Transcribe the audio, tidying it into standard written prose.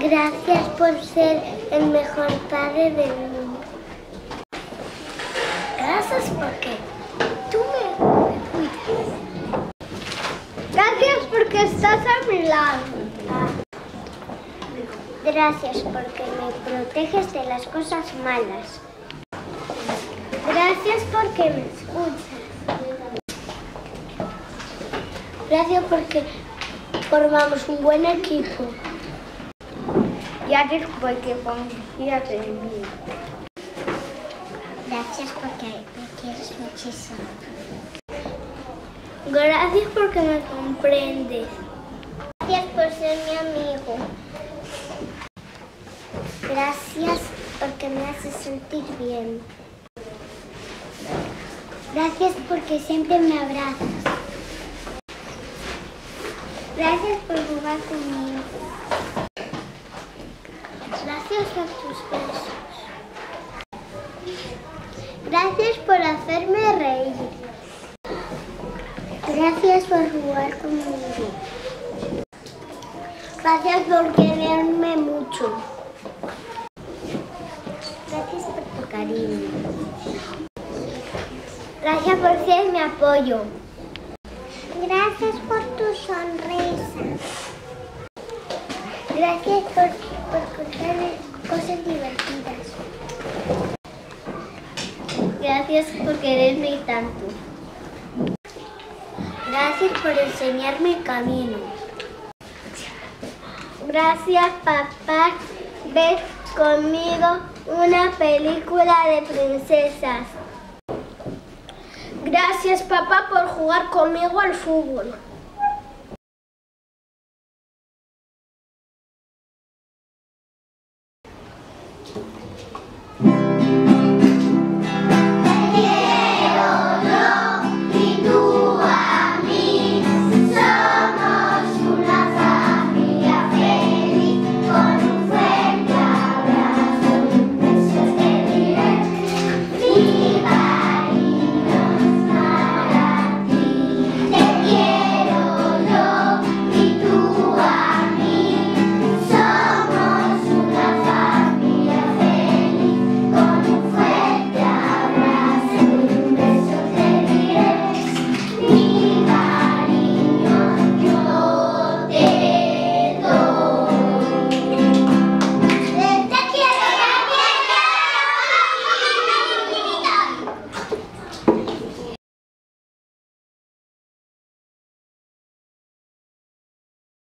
Gracias por ser el mejor padre del mundo. Gracias porque tú me cuidas. Gracias porque estás a mi lado. Gracias porque me proteges de las cosas malas. Gracias porque me escuchas. Gracias porque formamos un buen equipo. Gracias porque confías en mí. Gracias porque me quieres muchísimo. Gracias porque me comprendes. Gracias por ser mi amigo. Gracias porque me haces sentir bien. Gracias porque siempre me abrazas. Gracias por jugar conmigo. Gracias por tus besos. Gracias por hacerme reír. Gracias por jugar conmigo. Gracias por quererme mucho. Gracias por tu cariño. Gracias por ser mi apoyo. Gracias por tu sonrisa. Gracias por contarme cosas divertidas. Gracias por quererme tanto. Gracias por enseñarme el camino. Gracias, papá, ver conmigo una película de princesas. Gracias, papá, por jugar conmigo al fútbol.